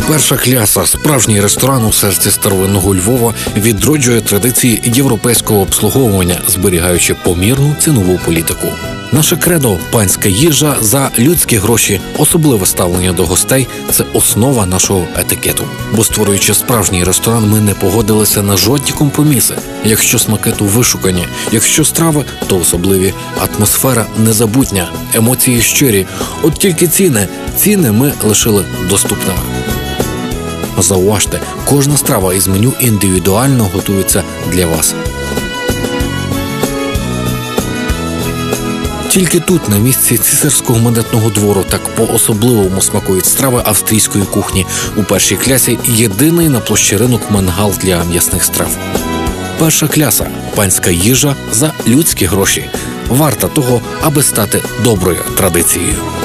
Перша кляса – справжній ресторан у серці старовинного Львова відроджує традиції європейського обслуговування, зберігаючи помірну цінову політику. Наше кредо – панська їжа за людські гроші, особливе ставлення до гостей – це основа нашого етикету. Бо створюючи справжній ресторан, ми не погодилися на жодні компроміси. Якщо смаки, то вишукані, якщо страви, то особливі, атмосфера незабутня, емоції щирі. От тільки ціни ми лишили доступними. Зауважте, кожна страва із меню індивідуально готується для вас. Тільки тут, на місці цісарського медетного двору, так по-особливому смакують страви австрійської кухні. У першій клясі єдиний на площі ринок мангал для м'ясних страв. Перша кляса – панська їжа за людські гроші. Варта того, аби стати доброю традицією.